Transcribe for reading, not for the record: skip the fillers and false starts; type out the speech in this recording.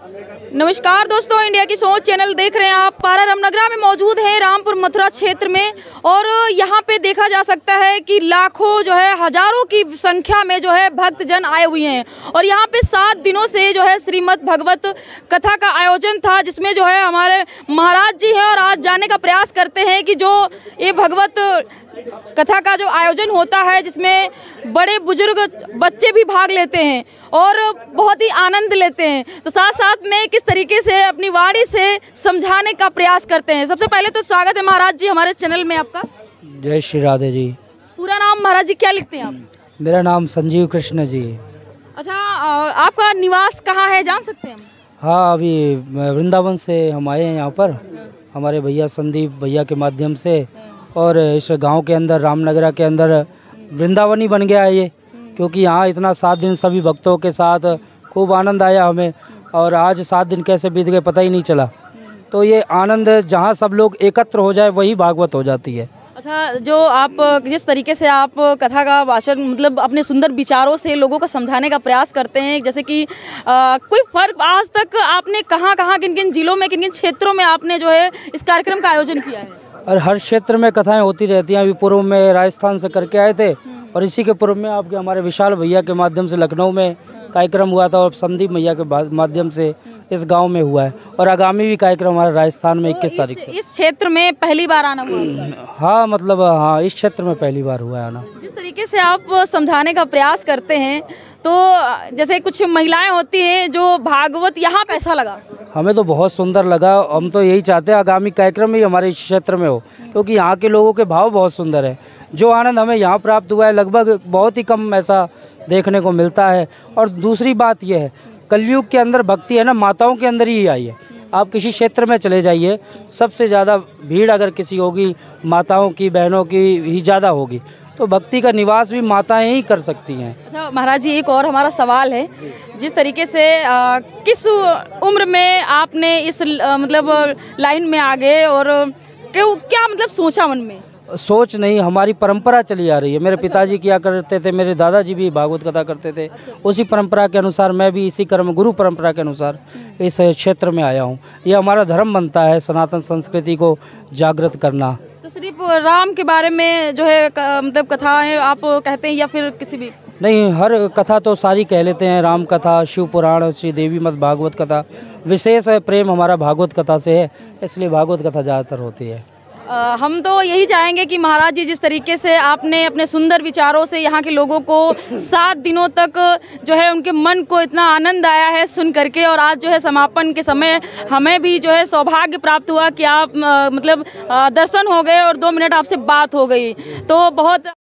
नमस्कार दोस्तों, इंडिया की सोच चैनल देख रहे हैं आप। पारा रामनगरा में मौजूद है, रामपुर मथुरा क्षेत्र में, और यहाँ पे देखा जा सकता है कि लाखों जो है, हजारों की संख्या में जो है भक्तजन आए हुए हैं। और यहाँ पे 7 दिनों से जो है श्रीमद् भागवत कथा का आयोजन था, जिसमें जो है हमारे महाराज जी हैं। और आज जानने का प्रयास करते हैं कि जो ये भगवत कथा का जो आयोजन होता है, जिसमें बड़े बुजुर्ग बच्चे भी भाग लेते हैं और बहुत ही आनंद लेते हैं, तो साथ साथ में किस तरीके से अपनी वाणी से समझाने का प्रयास करते हैं। सबसे पहले तो स्वागत है महाराज जी हमारे चैनल में आपका। जय श्री राधे जी। पूरा नाम महाराज जी क्या लिखते हैं आप? मेरा नाम संजीव कृष्ण जी। अच्छा, आपका निवास कहाँ है, जान सकते हैं? हाँ, अभी वृंदावन से हम आए हैं यहाँ पर, हमारे भैया संदीप भैया के माध्यम से। और इस गांव के अंदर, रामनगरा के अंदर वृंदावन ही बन गया है ये, क्योंकि यहाँ इतना 7 दिन सभी भक्तों के साथ खूब आनंद आया हमें। और आज 7 दिन कैसे बीत गए पता ही नहीं चला। तो ये आनंद जहाँ सब लोग एकत्र हो जाए वही भागवत हो जाती है। अच्छा, जो आप जिस तरीके से आप कथा का वाचन मतलब अपने सुंदर विचारों से लोगों को समझाने का प्रयास करते हैं, जैसे कि कोई फर्क आज तक आपने कहाँ किन किन जिलों में, किन किन क्षेत्रों में आपने जो है इस कार्यक्रम का आयोजन किया है? और हर क्षेत्र में कथाएं होती रहती हैं। अभी पूर्व में राजस्थान से करके आए थे, और इसी के पूर्व में आपके हमारे विशाल भैया के माध्यम से लखनऊ में कार्यक्रम हुआ था, और संदीप भैया के माध्यम से इस गांव में हुआ है। और आगामी भी कार्यक्रम हमारा राजस्थान में 21 तारीख से। इस क्षेत्र में पहली बार आना हुआ? हाँ, मतलब हाँ, इस क्षेत्र में पहली बार हुआ है आना। जिस तरीके से आप समझाने का प्रयास करते हैं, तो जैसे कुछ महिलाएं होती हैं जो भागवत, यहाँ कैसा लगा? हमें तो बहुत सुंदर लगा। हम तो यही चाहते हैं आगामी कार्यक्रम भी हमारे इस क्षेत्र में हो, क्योंकि यहाँ के लोगों के भाव बहुत सुंदर है। जो आनंद हमें यहाँ प्राप्त हुआ है, लगभग बहुत ही कम ऐसा देखने को मिलता है। और दूसरी बात यह है, कलयुग के अंदर भक्ति है ना, माताओं के अंदर ही आई है। आप किसी क्षेत्र में चले जाइए, सबसे ज़्यादा भीड़ अगर किसी होगी, माताओं की, बहनों की ही ज़्यादा होगी। तो भक्ति का निवास भी माताएं ही कर सकती हैं। अच्छा महाराज जी, एक और हमारा सवाल है, जिस तरीके से किस उम्र में आपने इस मतलब लाइन में आ गए, और क्या मतलब सोचा मन में? सोच नहीं, हमारी परंपरा चली आ रही है। मेरे पिताजी किया करते थे, मेरे दादाजी भी भागवत कथा करते थे। उसी परंपरा के अनुसार मैं भी इसी कर्म गुरु परंपरा के अनुसार इस क्षेत्र में आया हूँ। ये हमारा धर्म बनता है, सनातन संस्कृति को जागृत करना। तो सिर्फ राम के बारे में जो है मतलब कथाएं आप कहते हैं, या फिर किसी भी? नहीं, हर कथा तो सारी कह लेते हैं। राम कथा, शिव पुराण, श्री देवी मत भागवत कथा। विशेष प्रेम हमारा भागवत कथा से है, इसलिए भागवत कथा ज़्यादातर होती है। हम तो यही चाहेंगे कि महाराज जी, जिस तरीके से आपने अपने सुंदर विचारों से यहाँ के लोगों को 7 दिनों तक जो है उनके मन को इतना आनंद आया है सुन करके, और आज जो है समापन के समय हमें भी जो है सौभाग्य प्राप्त हुआ कि आप मतलब दर्शन हो गए और 2 मिनट आपसे बात हो गई, तो बहुत